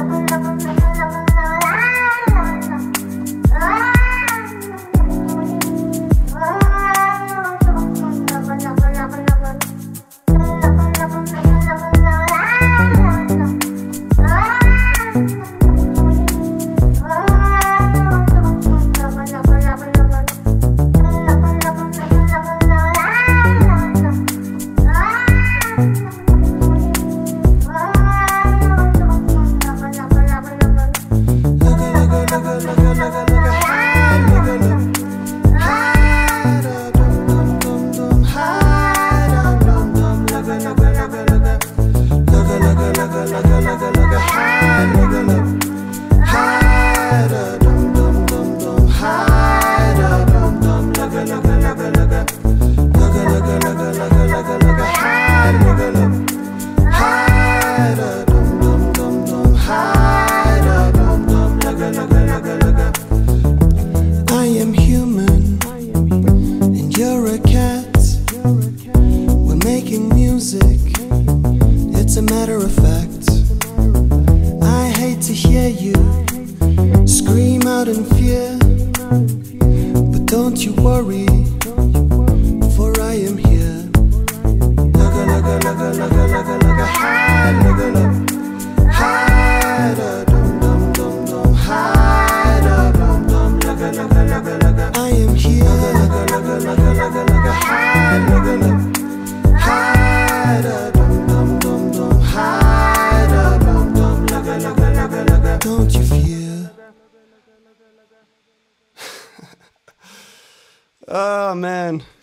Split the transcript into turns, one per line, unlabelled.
I am human and you're a cat. We're making music, it's a matter of fact. I hate to hear you scream out in fear, but don't you worry, for I am here. Lugga, lugga, lugga, lugga, lugga, lugga, hi, lugga, lugga, hi, da, dum, dum, dum, dum, hi, da, dum, dum, lugga, lugga, lugga, lugga. I am here. Lugga, lugga, lugga, lugga, lugga, hi, lugga, lugga, hi, da, dum, dum, dum, dum, hi, da, dum, dum, lugga, lugga, lugga, lugga. Don't you fear?
Oh man.